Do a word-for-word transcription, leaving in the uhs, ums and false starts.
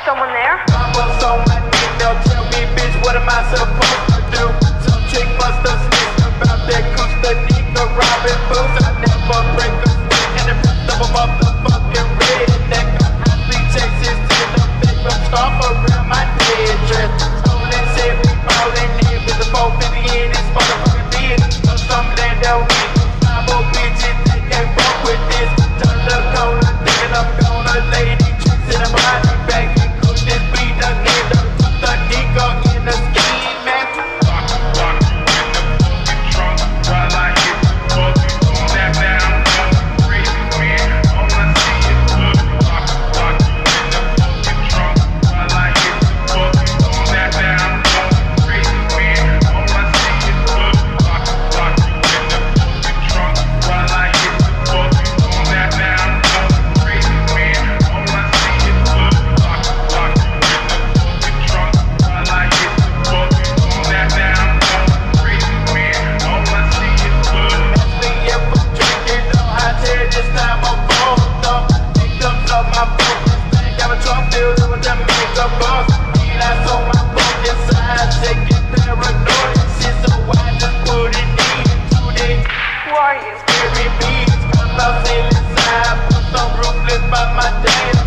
someone there? I'm on my dick, they'll tell me, bitch, what am I supposed to do? Some chick must have snitched about that goose, the nigga robbing boots. I never break a sweat, and the rest of a motherfucking redneck. I be chasing to the big room, scarf around my head dress. Stolen shit, we ballin' in with the four fifty in this motherfucking beat. So some of them don't need five more bitches that can't fuck with this. Turn the corner, thinking I'm gonna lay these tricks in the body back and cook this beat again. Put the nigga in the ski, man. Lock, lock you in the fucking trunk while I hit the fucking snap down. Crazy man, all I see is blood. Lock, lock you in the fucking trunk while I hit the fucking snap down. Crazy man, all I see is blood. Lock, lock you in the fucking trunk while I hit the fucking snap down. Crazy man, all I see is blood. Lock, lock you in the fucking trunk while I hit the fucking snap down. Crazy man, all I see is blood. Me if I'm drinking, don't I tell this time I'm fucked up. Victims of my focus, man, got a trunk filled with the mega boss. Feel I saw my fucking side, shaking paranoid. Shit, so I just put it in to this. Who are you? Scary beats, come out inside, put some ruthless by my dad.